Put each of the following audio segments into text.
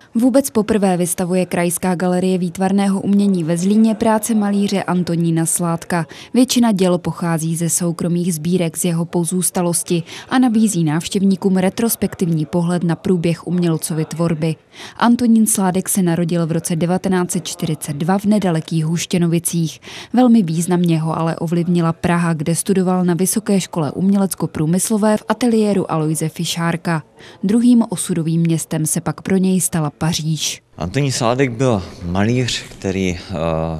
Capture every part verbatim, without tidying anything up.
Vůbec poprvé vystavuje Krajská galerie výtvarného umění ve Zlíně práce malíře Antonína Sládka. Většina děl pochází ze soukromých sbírek z jeho pozůstalosti a nabízí návštěvníkům retrospektivní pohled na průběh umělcovy tvorby. Antonín Sládek se narodil v roce devatenáct set čtyřicet dva v nedalekých Huštěnovicích. Velmi významně ho ale ovlivnila Praha, kde studoval na Vysoké škole umělecko-průmyslové v ateliéru Aloise Fišárka. Druhým osudovým městem se pak pro něj stala Paříž. Antonín Sládek byl malíř, který uh,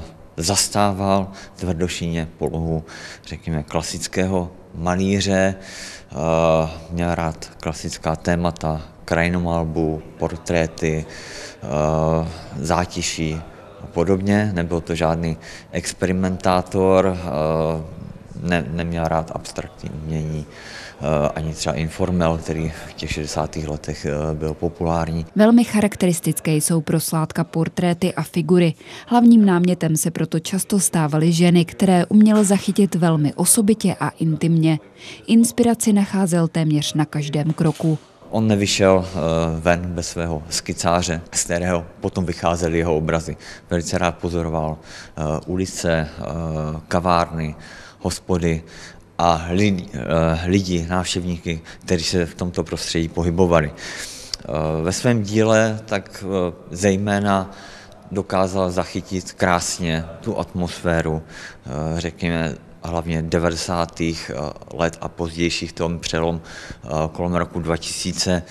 zastával tvrdošíjně polohu, řekněme, klasického malíře. Uh, měl rád klasická témata, krajinomalbu, portréty, uh, zátiší a podobně. Nebyl to žádný experimentátor, uh, ne, neměl rád abstraktní umění, ani třeba informel, který v těch šedesátých letech byl populární. Velmi charakteristické jsou pro Sládka portréty a figury. Hlavním námětem se proto často stávaly ženy, které uměl zachytit velmi osobitě a intimně. Inspiraci nacházel téměř na každém kroku. On nevyšel ven bez svého skicáře, z kterého potom vycházely jeho obrazy. Velice rád pozoroval ulice, kavárny, hospody a lidi, lidi, návštěvníky, kteří se v tomto prostředí pohybovali. Ve svém díle tak zejména dokázal zachytit krásně tu atmosféru, řekněme, hlavně devadesátých let a pozdějších, tom přelom kolem roku dva tisíce,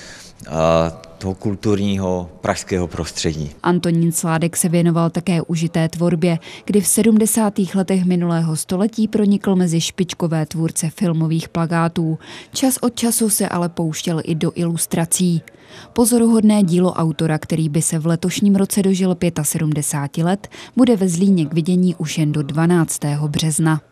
toho kulturního pražského prostředí. Antonín Sládek se věnoval také užité tvorbě, kdy v sedmdesátých letech minulého století pronikl mezi špičkové tvůrce filmových plakátů. Čas od času se ale pouštěl i do ilustrací. Pozoruhodné dílo autora, který by se v letošním roce dožil sedmdesáti pěti let, bude ve Zlíně k vidění už jen do dvanáctého března.